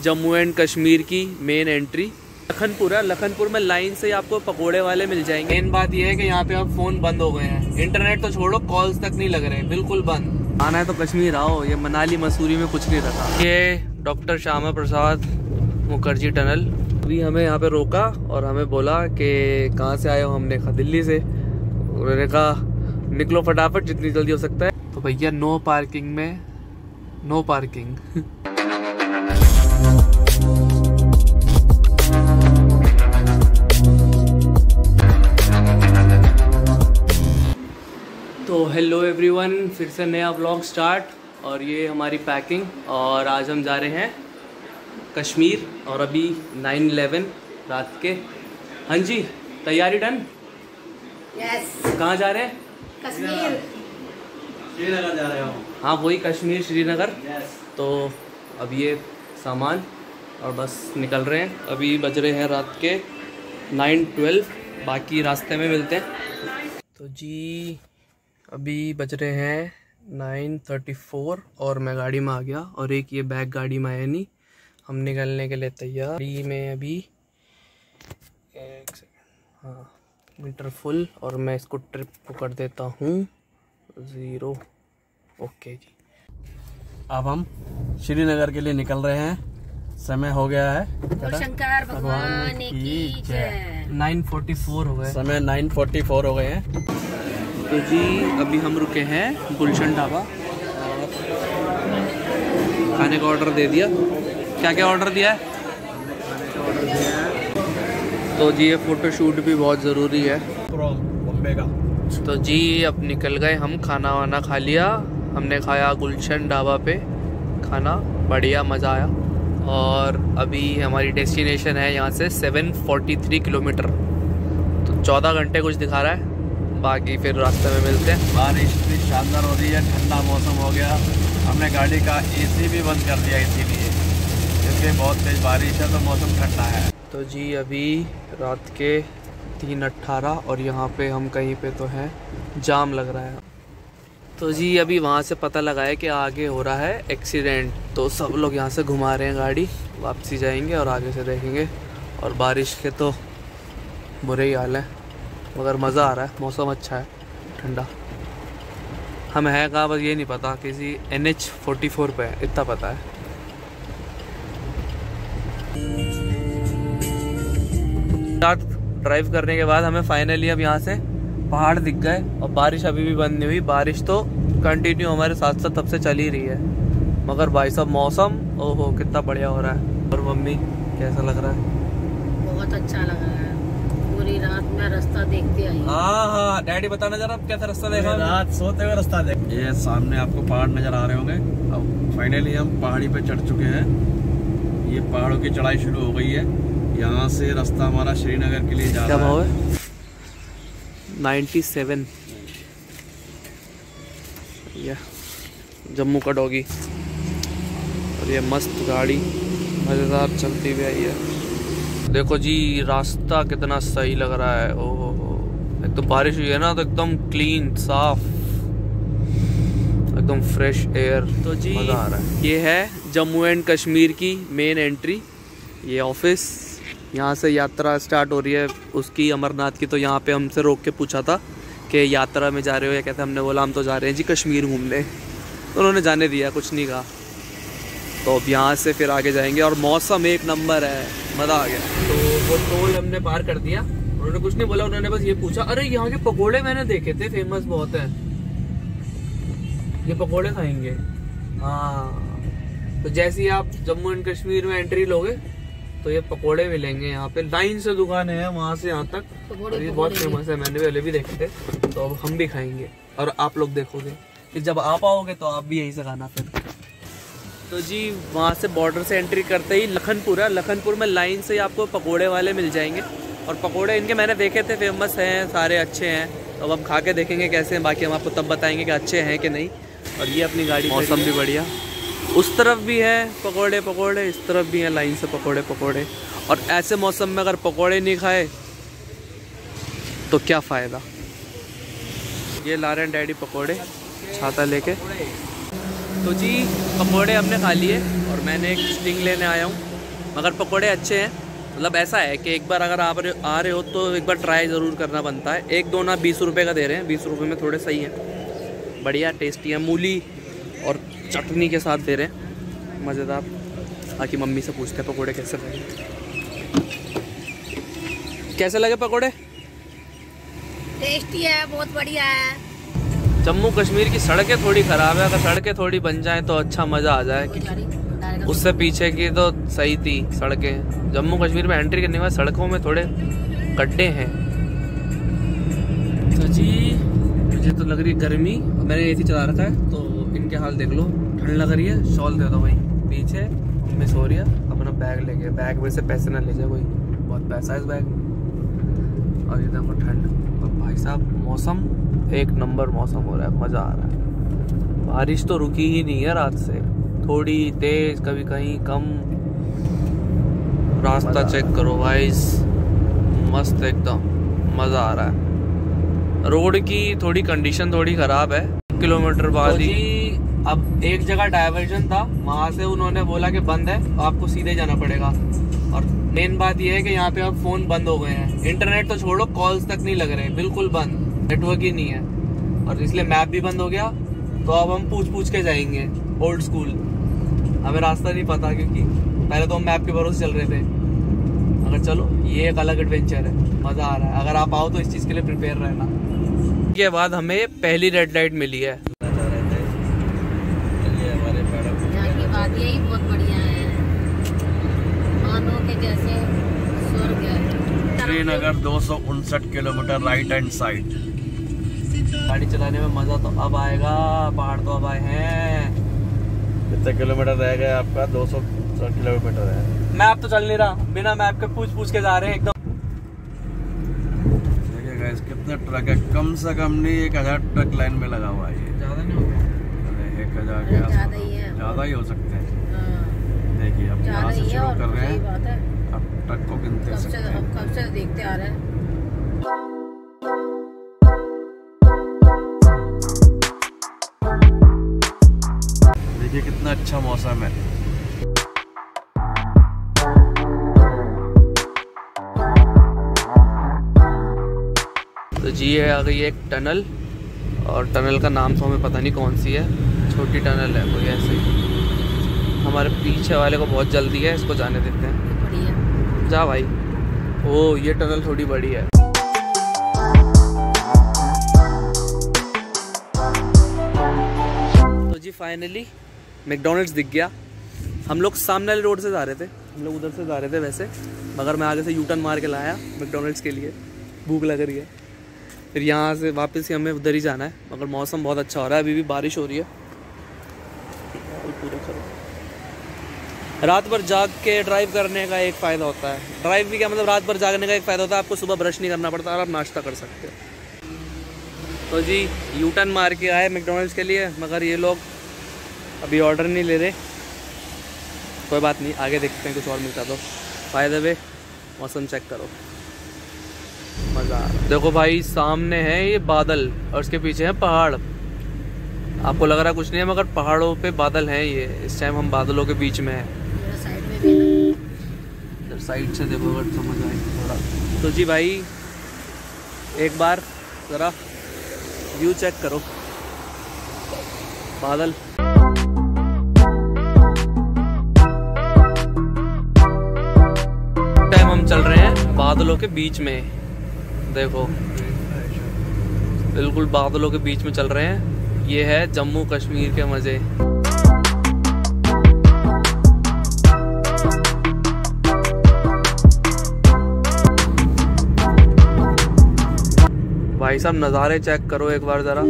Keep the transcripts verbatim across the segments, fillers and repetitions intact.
Jammu and Kashmir की main entry. Lakhanpur है, लखनपुर में लाइन से आपको पकोड़े वाले मिल जाएंगे। मेन बात यह है कि यहाँ पे अब फ़ोन बंद हो गए हैं, इंटरनेट तो छोड़ो, कॉल्स तक नहीं लग रहे हैं, बिल्कुल बंद। आना है तो कश्मीर आओ, ये मनाली मसूरी में कुछ नहीं रखा। ये डॉक्टर श्यामा प्रसाद मुखर्जी टनल। अभी हमें यहाँ पे रोका और हमें बोला कि कहाँ से आए हो। हमने कहा दिल्ली से। उन्होंने कहा निकलो फटाफट जितनी जल्दी हो सकता है। तो भैया नो पार्किंग में नो पार्किंग। तो हेलो एवरीवन, फिर से नया व्लॉग स्टार्ट और ये हमारी पैकिंग। और आज हम जा रहे हैं कश्मीर और अभी नाइन इलेवन रात के। हाँ जी, तैयारी डन? यस। कहाँ जा रहे हैं? कश्मीर, श्रीनगर जा रहे हो? हाँ वही कश्मीर श्रीनगर। यस। तो अब ये सामान और बस निकल रहे हैं। अभी बज रहे हैं रात के नाइन ट्वेल्व, बाकी रास्ते में मिलते हैं। तो जी अभी बज रहे हैं नाइन थर्टी फोर और मैं गाड़ी में आ गया और एक ये बैग गाड़ी में आया नहीं। हम निकलने के लिए तैयार। गाड़ी में अभी एक सेकेंड, हाँ मीटर फुल और मैं इसको ट्रिप को कर देता हूँ ज़ीरो। ओके जी, अब हम श्रीनगर के लिए निकल रहे हैं। समय हो गया है शंकर भगवान की जय। नाइन फोर्टी फोर हो गए। समय नाइन फोर्टी फोर हो गए हैं। तो जी अभी हम रुके हैं गुलशन ढाबा और खाने का ऑर्डर दे दिया। क्या क्या ऑर्डर दिया है? तो जी ये फ़ोटो शूट भी बहुत ज़रूरी है बॉम्बे का। तो जी अब निकल गए हम, खाना वाना खा लिया। हमने खाया गुलशन ढाबा पे खाना, बढ़िया मज़ा आया। और अभी हमारी डेस्टिनेशन है यहाँ से सेवन फोर्टी थ्री किलोमीटर, तो चौदह घंटे कुछ दिखा रहा है। बाकी फिर रास्ते में मिलते हैं। बारिश भी शानदार हो रही है, ठंडा मौसम हो गया। हमने गाड़ी का एसी भी बंद कर दिया इसीलिए, इसलिए बहुत तेज़ बारिश है तो मौसम ठंडा है। तो जी अभी रात के तीन अट्ठारह और यहाँ पे हम कहीं पे तो हैं, जाम लग रहा है। तो जी अभी वहाँ से पता लगा है कि आगे हो रहा है एक्सीडेंट, तो सब लोग यहाँ से घुमा रहे हैं गाड़ी, वापसी जाएंगे और आगे से देखेंगे। और बारिश के तो बुरे ही हाल है, मगर मज़ा आ रहा है, मौसम अच्छा है, ठंडा। हम है कहाँ बस ये नहीं पता, किसी एन एच फोर्टी फोर पे है, इतना पता है। रात ड्राइव करने के बाद हमें फाइनली अब यहाँ से पहाड़ दिख गए और बारिश अभी भी बंद नहीं हुई। बारिश तो कंटिन्यू हमारे साथ साथ तब से चल ही रही है, मगर भाई साहब मौसम ओहो कितना बढ़िया हो रहा है। और मम्मी कैसा लग रहा है? बहुत अच्छा लग रहा है, पूरी रात में रास्ता देखते आई। हाँ हाँ डैडी बताना जरा कैसा रास्ता देखा? रात सोते हुए रास्ता देख। ये सामने आपको पहाड़ नजर आ रहे होंगे। अब फाइनली हम पहाड़ी पे चढ़ चुके हैं। ये पहाड़ों की चढ़ाई शुरू हो गई है। यहाँ से रास्ता हमारा श्रीनगर के लिए जा क्या रहा भाव है? है? Ninety seven. यह जम्मू का डॉगी और ये मस्त गाड़ी मज़ेदार चलती हुई आई है। देखो जी रास्ता कितना सही लग रहा है। ओहो हो, एक तो बारिश हुई है ना तो एकदम क्लीन साफ, एकदम फ्रेश एयर। तो जी मज़ा आ रहा है। ये है जम्मू एंड कश्मीर की मेन एंट्री, ये ऑफिस। यहाँ से यात्रा स्टार्ट हो रही है उसकी, अमरनाथ की। तो यहाँ पे हमसे रोक के पूछा था कि यात्रा में जा रहे हो या कहते? हमने बोला हम तो जा रहे हैं जी कश्मीर घूमने। तो उन्होंने जाने दिया, कुछ नहीं कहा। तो अब यहाँ से फिर आगे जाएंगे और मौसम एक नंबर है, मज़ा आ गया। तो वो टोल हमने पार कर दिया, उन्होंने कुछ नहीं बोला, उन्होंने बस ये पूछा अरे यहाँ के पकोड़े मैंने देखे थे, फेमस बहुत है, ये पकोड़े खाएंगे? हाँ। तो जैसे ही आप जम्मू एंड कश्मीर में एंट्री लोगे तो ये पकोड़े मिलेंगे। यहाँ पे लाइन से दुकानें हैं वहाँ से यहाँ तक, और ये बहुत फेमस है, मैंने पहले भी देखे थे। तो अब हम भी खाएंगे और आप लोग देखोगे कि जब आप आओगे तो आप भी यहीं से खाना फिर। तो जी वहाँ से बॉर्डर से एंट्री करते ही लखनपुर है, लखनपुर में लाइन से आपको पकोड़े वाले मिल जाएंगे। और पकोड़े इनके मैंने देखे थे, फेमस हैं, सारे अच्छे हैं। तो अब हम खा के देखेंगे कैसे हैं, बाकी हम आपको तब बताएंगे कि अच्छे हैं कि नहीं। और ये अपनी गाड़ी, मौसम भी बढ़िया, उस तरफ भी है पकोड़े पकोड़े, इस तरफ भी हैं लाइन से पकोड़े पकोड़े। और ऐसे मौसम में अगर पकोड़े नहीं खाए तो क्या फ़ायदा। ये ला रहे हैं डैडी पकोड़े छाता लेके। तो जी पकोड़े हमने खा लिए और मैंने एक स्टिंग लेने आया हूँ। मगर पकोड़े अच्छे हैं। मतलब ऐसा है कि एक बार अगर आप आ रहे हो तो एक बार ट्राई ज़रूर करना बनता है। एक दो ना बीस रुपये का दे रहे हैं, बीस रुपये में थोड़े सही हैं, बढ़िया टेस्टी है। मूली और चटनी के साथ दे रहे हैं, मज़ेदार। बाकी मम्मी से पूछते हैं पकोड़े कैसे लगे। कैसे लगे पकोड़े? टेस्टी है, बहुत बढ़िया है। जम्मू कश्मीर की सड़कें थोड़ी ख़राब है, अगर सड़कें थोड़ी बन जाएं तो अच्छा मज़ा आ जाए। उससे पीछे की तो सही थी सड़कें। जम्मू कश्मीर में एंट्री करने के बाद सड़कों में थोड़े गड्ढे हैं। तो जी मुझे तो लग रही गर्मी, मैंने एसी चला रखा है तो इनके हाल देख लो, ठंड लग रही है। शॉल दे दो भाई। पीछे मम्मी सो रही है, अपना बैग लेके, बैग में से पैसे ना ले जाए कोई, बहुत पैसा है इस बैग में। और ये देखो ठंड। और भाई साहब मौसम एक नंबर मौसम हो रहा है, मज़ा आ रहा है। बारिश तो रुकी ही नहीं है रात से, थोड़ी तेज कभी कहीं कम। रास्ता चेक करो भाई, मस्त एकदम, मज़ा आ रहा है। रोड की थोड़ी कंडीशन थोड़ी ख़राब है। किलोमीटर बाद ही अब एक जगह डाइवर्जन था, वहाँ से उन्होंने बोला कि बंद है, तो आपको सीधे जाना पड़ेगा। और मेन बात यह है कि यहाँ पे अब फ़ोन बंद हो गए हैं, इंटरनेट तो छोड़ो, कॉल्स तक नहीं लग रहे, बिल्कुल बंद, नेटवर्क ही नहीं है। और इसलिए मैप भी बंद हो गया, तो अब हम पूछ पूछ के जाएंगे ओल्ड स्कूल। हमें रास्ता नहीं पता, क्योंकि पहले तो हम मैप के भरोसे चल रहे थे। अगर चलो ये एक अलग एडवेंचर है, मज़ा आ रहा है। अगर आप आओ तो इस चीज़ के लिए प्रिपेयर रहना। के बाद हमें पहली रेड लाइट मिली है। यहाँ की बात यही बहुत बढ़िया है, मानो के जैसे स्वर्ग है। श्रीनगर दो सौ उनसठ किलोमीटर राइट हैंड साइड। गाड़ी चलाने में मज़ा तो अब आएगा, पहाड़ तो अब आए हैं। कितने किलोमीटर रह गए आपका? दो सौ किलोमीटर है। मैप तो चल नहीं रहा, बिना मैप के पूछ पूछ के जा रहे हैं एकदम। देखिए गाइस कितने ट्रक है, कम से कम नहीं एक हजार ट्रक लाइन में लगा हुआ है। ज़्यादा नहीं हो गया? एक हजार के ज़्यादा ही है, ज़्यादा ही हो सकते हैं। हाँ। देखिए अब यहाँ से शुरू कर रहे सही बात है। हैं, अब ट्रक को गिनते कब से सकते हैं। अब कब से देखते आ रहे हैं। देखिए कितना अच्छा मौसम है। तो जी ये आ गई एक टनल, और टनल का नाम तो हमें पता नहीं कौन सी है, छोटी टनल है कोई ऐसे। हमारे पीछे वाले को बहुत जल्दी है, इसको जाने देते हैं। बढ़िया जा भाई। ओ ये टनल थोड़ी बड़ी है। तो जी फाइनली मैकडॉनल्ड्स दिख गया। हम लोग सामने वाले रोड से जा रहे थे, हम लोग उधर से जा रहे थे वैसे, मगर मैं आगे से यू टर्न मार के लाया मैकडॉनल्ड्स के लिए, भूख लग रही है। फिर यहाँ से वापस ही हमें उधर ही जाना है, मगर मौसम बहुत अच्छा हो रहा है, अभी भी बारिश हो रही है। पूरा करो। रात भर जाग के ड्राइव करने का एक फ़ायदा होता है, ड्राइव भी क्या मतलब रात भर जागने का एक फ़ायदा होता है, आपको सुबह ब्रश नहीं करना पड़ता और आप नाश्ता कर सकते हो। तो जी यू टर्न मार के आए मैकडॉनल्ड्स के लिए, मगर ये लोग अभी ऑर्डर नहीं ले रहे। कोई बात नहीं, आगे देखते हैं कुछ और मिलता तो। फ़ायदे वे मौसम चेक करो, मज़ा आ रहा। देखो भाई सामने है ये बादल और उसके पीछे है पहाड़। आपको लग रहा कुछ नहीं है, मगर पहाड़ों पे बादल हैं ये। इस टाइम हम बादलों के बीच में हैं। साइड में भी इधर साइड से देखो अगर समझ आए थोड़ा। तो जी भाई एक बार ज़रा व्यू चेक करो, बादल। टाइम हम चल रहे हैं बादलों के बीच में, देखो बिल्कुल बादलों के बीच में चल रहे हैं। ये है जम्मू कश्मीर के मज़े। भाई साहब नज़ारे चेक करो एक बार ज़रा,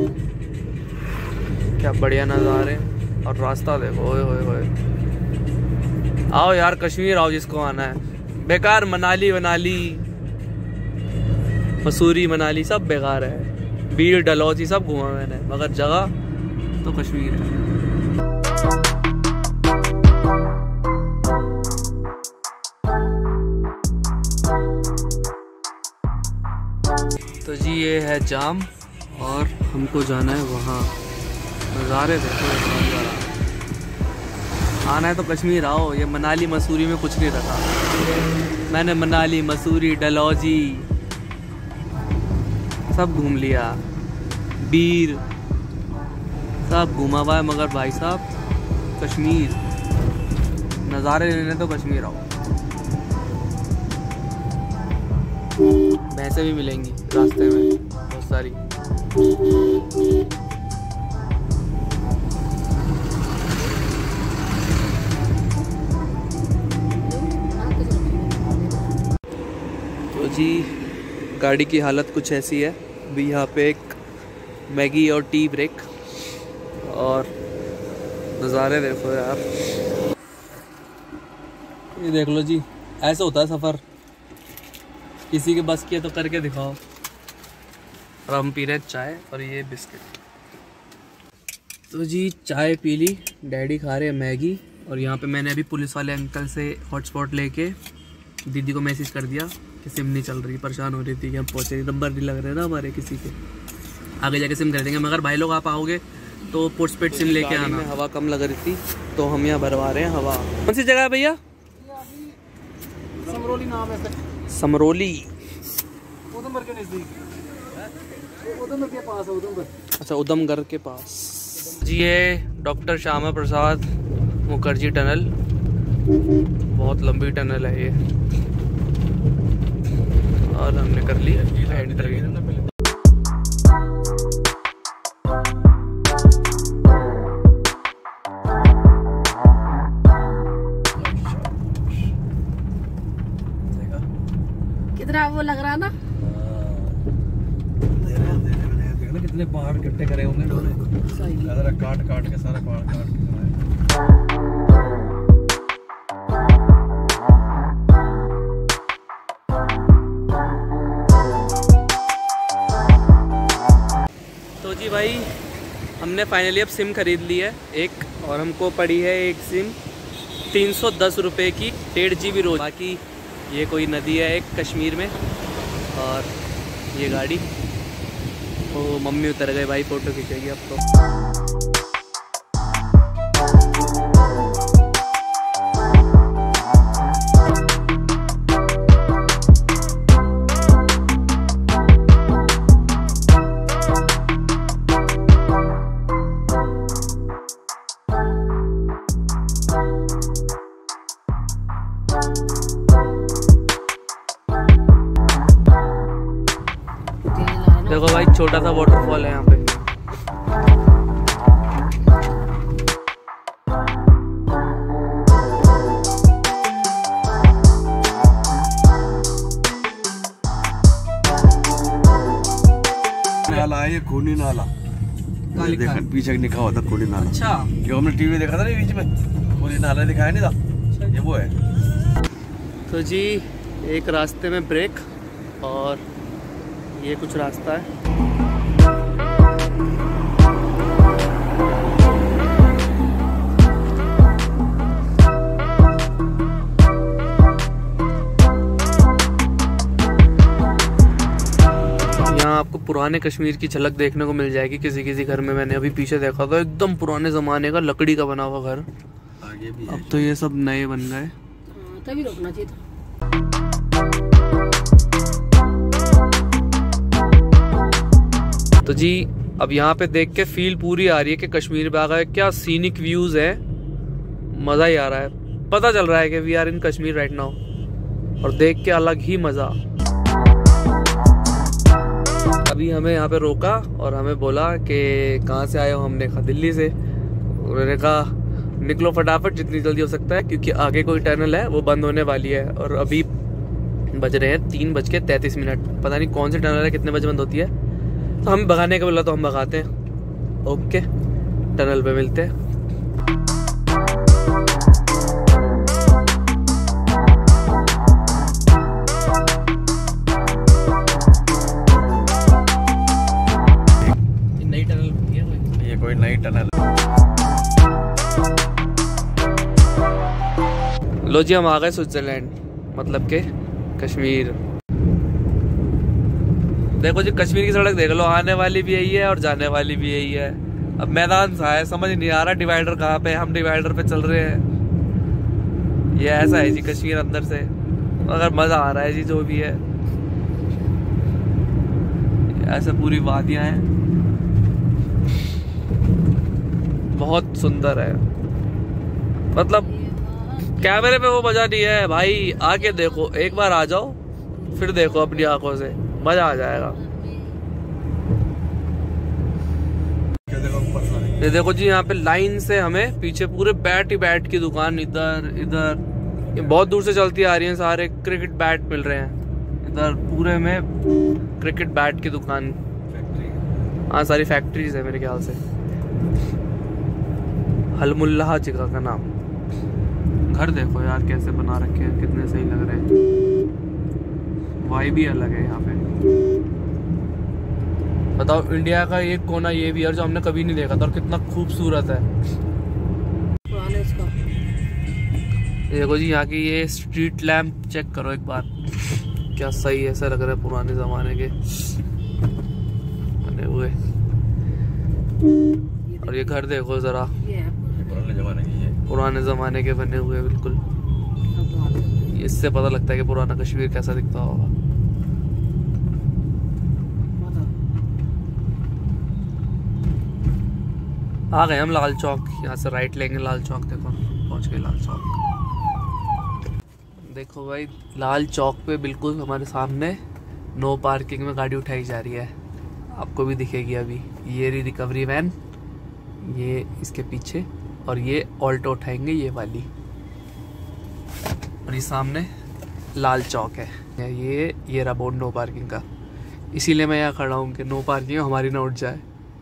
क्या बढ़िया नज़ारे। और रास्ता देखो, ओए ओए ओए। आओ यार कश्मीर आओ जिसको आना है। बेकार मनाली वनाली मसूरी मनाली सब बेकार है, बीड़ डलहौजी सब घूमा मैंने, मगर जगह तो कश्मीर है। तो जी ये है जाम और हमको जाना है वहाँ। नज़ारे देखो आना है तो कश्मीर आओ, ये मनाली मसूरी में कुछ नहीं रखा। मैंने मनाली मसूरी डलहौजी सब घूम लिया, बीर सब घूमा हुआ है, मगर भाई साहब कश्मीर नज़ारे लेने तो कश्मीर आओ। भैंसें भी मिलेंगी रास्ते में बहुत सारी। तो जी गाड़ी की हालत कुछ ऐसी है। अभी यहाँ पे एक मैगी और टी ब्रेक, और नज़ारे देखो यार, ये देख लो जी, ऐसा होता है सफ़र। किसी के बस की है तो करके दिखाओ। और हम पी रहे हैं चाय और ये बिस्किट। तो जी चाय पी ली, डैडी खा रहे हैं मैगी, और यहाँ पे मैंने अभी पुलिस वाले अंकल से हॉटस्पॉट लेके दीदी को मैसेज कर दिया कि सिम नहीं चल रही, परेशान हो रही थी कि हम पहुँचे, नंबर नहीं लग रहे ना हमारे किसी के, आगे जाके सिम कर देंगे। मगर भाई लोग आप आओगे तो पोस्टपेड सिम लेके आना। हवा कम लग रही थी तो हम यहाँ भरवा रहे हैं हवा। कौन सी जगह है भैया? समरोली नाम है सर। समरोली, उधमपुर के नजदीक, उधमपुर के पास है, उधमपुर। अच्छा उधमगढ़ के पास जी। ये डॉक्टर श्यामा प्रसाद मुखर्जी टनल, बहुत लंबी टनल है ये, और हमने कर ली एंटर। कितना वो लग रहा ना, देखना कितने पहाड़ इकट्ठे करे होंगे इन्होंने, काट काट के सारा पहाड़ काट के। तो जी भाई हमने फाइनली अब सिम खरीद ली है एक, और हमको पड़ी है एक सिम तीन सौ दस रुपये की, डेढ़ जी बी रोज। बाकी ये कोई नदी है एक कश्मीर में, और ये गाड़ी, तो मम्मी उतर गए भाई, फ़ोटो खींचेगी अब तो। देखो भाई छोटा सा वाटरफॉल है यहाँ पे। नाला है ये, खूनी नाला। देखा पीछे लिखा हुआ था खूनी नाला। अच्छा, जो हमने टीवी देखा था ना बीच में, खूनी नाला दिखाया नहीं था, ये वो है। तो जी एक रास्ते में ब्रेक, और ये कुछ रास्ता है। यहाँ आपको पुराने कश्मीर की झलक देखने को मिल जाएगी किसी किसी घर में। मैंने अभी पीछे देखा था, एकदम पुराने जमाने का लकड़ी का बना हुआ घर। आगे भी अब तो ये सब नए बन गए, तभी रोकना चाहिए था। तो जी अब यहाँ पे देख के फील पूरी आ रही है कि कश्मीर पे आ गए। क्या सीनिक व्यूज है, मजा ही आ रहा है। पता चल रहा है कि we are in Kashmir right now, और देख के अलग ही मजा। अभी हमें यहाँ पे रोका और हमें बोला कि कहाँ से आए हो। हमने कहा दिल्ली से। उन्होंने कहा निकलो फटाफट जितनी जल्दी हो सकता है, क्योंकि आगे कोई टनल है वो बंद होने वाली है। और अभी बज रहे हैं तीन बज के तैंतीस मिनट। पता नहीं कौन सी टनल है, कितने बजे बंद होती है। तो हम भगाने का बोला तो हम भगाते हैं। ओके, टनल पे मिलते हैं। नई टनल है कोई, ये कोई नई टनल। लो जी हम आ गए स्विट्जरलैंड, मतलब के कश्मीर। देखो जी कश्मीर की सड़क देख लो, आने वाली भी यही है और जाने वाली भी यही है। अब मैदान सा है, समझ नहीं आ रहा डिवाइडर कहाँ पे। हम डिवाइडर पे चल रहे हैं। ये ऐसा है जी कश्मीर अंदर से, मगर मजा आ रहा है जी जो भी है। ऐसे पूरी वादियां हैं, बहुत सुंदर है। मतलब कैमरे पे वो मजा नहीं है भाई, आके देखो, एक बार आ जाओ फिर देखो अपनी आंखों से, मजा आ जाएगा। ये देखो जी, यहाँ पे लाइन से हमें पीछे पूरे बैट ही बैट की दुकान, इधर इधर, ये बहुत दूर से चलती आ रही है, सारे क्रिकेट बैट मिल रहे हैं इधर पूरे में, क्रिकेट बैट की दुकान। हाँ सारी फैक्ट्रीज है मेरे ख्याल से। हलमुल्लाह जगह का नाम। घर देखो यार कैसे बना रखे हैं, कितने सही लग रहे हैं, वाइब भी अलग है यहाँ पे। बताओ, इंडिया का एक कोना ये भी है जो हमने कभी नहीं देखा था और कितना खूबसूरत है। देखो जी, यहाँ की ये स्ट्रीट लैंप चेक करो एक बार, क्या सही ऐसा लग रहा है, पुराने जमाने के बने हुए। और ये घर देखो जरा, पुराने जमाने की है, पुराने जमाने के बने हुए बिल्कुल। इससे पता लगता है कि पुराना कश्मीर कैसा दिखता होगा। आ गए हम लाल चौक, यहाँ से राइट लेंगे लाल चौक। देखो पहुँच गए लाल चौक। देखो भाई, लाल चौक पे बिल्कुल हमारे सामने नो पार्किंग में गाड़ी उठाई जा रही है, आपको भी दिखेगी अभी। ये रही रिकवरी वैन, ये इसके पीछे, और ये ऑल्टो उठाएंगे ये वाली। और ये सामने लाल चौक है, ये ये रहा बोर्ड नो पार्किंग का। इसीलिए मैं यहाँ खड़ा हूँ कि नो पार्किंग हमारी ना उठ जाए।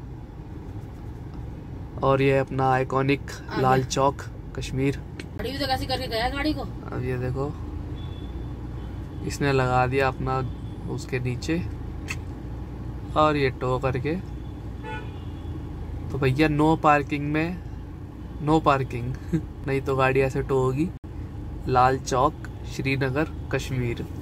और ये अपना आइकॉनिक लाल चौक कश्मीर। गाड़ी भी तो कैसे करके गया गाड़ी को। अब ये देखो, इसने लगा दिया अपना उसके नीचे और ये टो करके। तो भैया नो पार्किंग में नो पार्किंग नहीं तो गाड़ी ऐसे टो होगी। लाल चौक, श्रीनगर, कश्मीर।